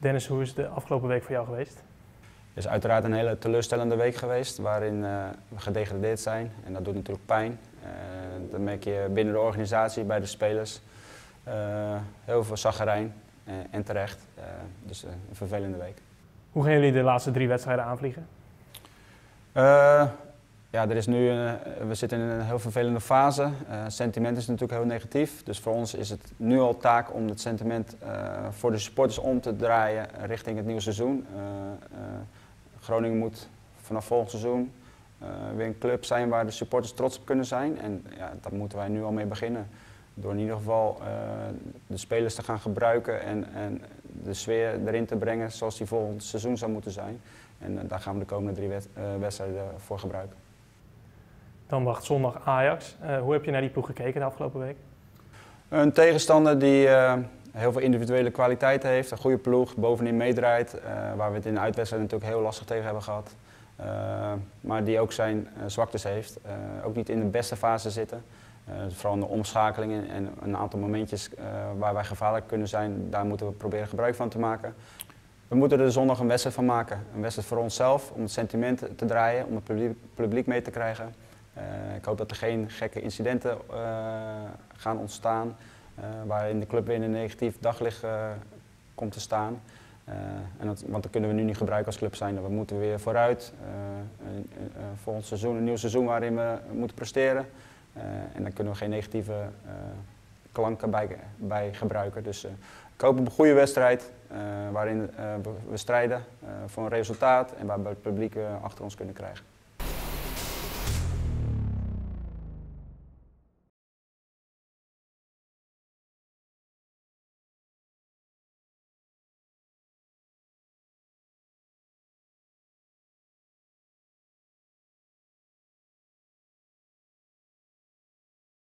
Dennis, hoe is de afgelopen week voor jou geweest? Het is uiteraard een hele teleurstellende week geweest waarin we gedegradeerd zijn en dat doet natuurlijk pijn. Dat merk je binnen de organisatie, bij de spelers. Heel veel chaggerijn en terecht. Dus een vervelende week. Hoe gaan jullie de laatste 3 wedstrijden aanvliegen? Ja, we zitten in een heel vervelende fase. Het sentiment is natuurlijk heel negatief. Dus voor ons is het nu al taak om het sentiment voor de supporters om te draaien richting het nieuwe seizoen. Groningen moet vanaf volgend seizoen weer een club zijn waar de supporters trots op kunnen zijn. En ja, daar moeten wij nu al mee beginnen. Door in ieder geval de spelers te gaan gebruiken en de sfeer erin te brengen zoals die volgend seizoen zou moeten zijn. En daar gaan we de komende 3 wedstrijden voor gebruiken. Dan wacht zondag Ajax. Hoe heb je naar die ploeg gekeken de afgelopen week? Een tegenstander die heel veel individuele kwaliteiten heeft, een goede ploeg, bovenin meedraait, waar we het in de uitwedstrijd natuurlijk heel lastig tegen hebben gehad. Maar die ook zijn zwaktes heeft, ook niet in de beste fase zitten. Vooral in de omschakelingen en een aantal momentjes waar wij gevaarlijk kunnen zijn, daar moeten we proberen gebruik van te maken. We moeten er zondag een wedstrijd van maken. Een wedstrijd voor onszelf, om het sentiment te draaien, om het publiek mee te krijgen. Ik hoop dat er geen gekke incidenten gaan ontstaan, waarin de club weer in een negatief daglicht komt te staan. Want dat kunnen we nu niet gebruiken als club zijn. We moeten weer vooruit, volgend seizoen, een nieuw seizoen waarin we moeten presteren. En dan kunnen we geen negatieve klanken bij gebruiken. Dus ik hoop op een goede wedstrijd waarin we strijden voor een resultaat en waar we het publiek achter ons kunnen krijgen.